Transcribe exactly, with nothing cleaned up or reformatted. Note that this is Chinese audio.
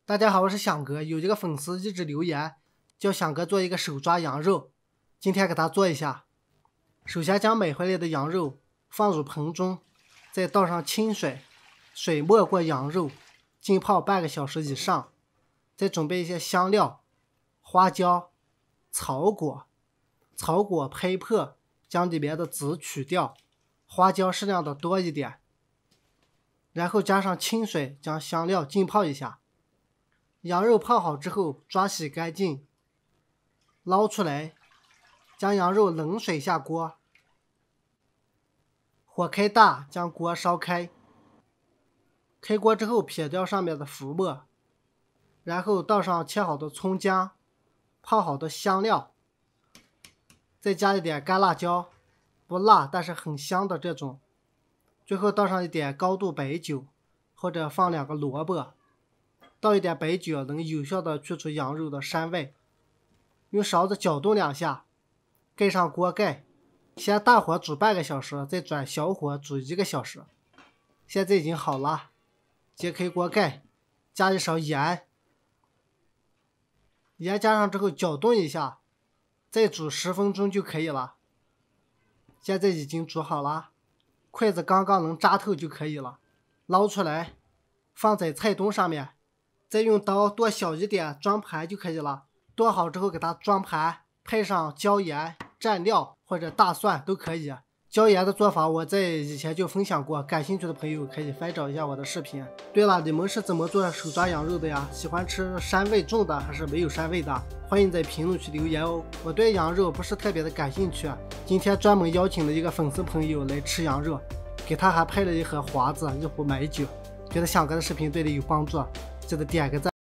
大家好，我是响哥。有一个粉丝一直留言，叫响哥做一个手抓羊肉，今天给他做一下。首先将买回来的羊肉放入盆中，再倒上清水，水没过羊肉，浸泡半个小时以上。再准备一些香料、花椒、草果，草果拍破，将里面的籽取掉，花椒适量的多一点。然后加上清水，将香料浸泡一下。羊肉泡好之后，抓洗干净，捞出来，将羊肉冷水下锅，火开大，将锅烧开。开锅之后，撇掉上面的浮沫，然后倒上切好的葱姜，泡好的香料，再加一点干辣椒，不辣但是很香的这种。最后倒上一点高度白酒，或者放两个萝卜。倒一点白酒能有效的去除羊肉的膻味。用勺子搅动两下，盖上锅盖，先大火煮半个小时，再转小火煮一个小时。现在已经好了，揭开锅盖，加一勺盐，盐加上之后搅动一下，再煮十分钟就可以了。现在已经煮好了，筷子刚刚能扎透就可以了。捞出来，放在菜墩上面。再用刀剁小一点装盘就可以了。剁好之后给它装盘，配上椒盐、蘸料或者大蒜都可以。椒盐的做法我在以前就分享过，感兴趣的朋友可以翻找一下我的视频。对了，你们是怎么做手抓羊肉的呀？喜欢吃膻味重的还是没有膻味的？欢迎在评论区留言哦。我对羊肉不是特别的感兴趣，今天专门邀请了一个粉丝朋友来吃羊肉，给他还配了一盒华子、一壶美酒。觉得响哥的视频对你有帮助，记得点个赞。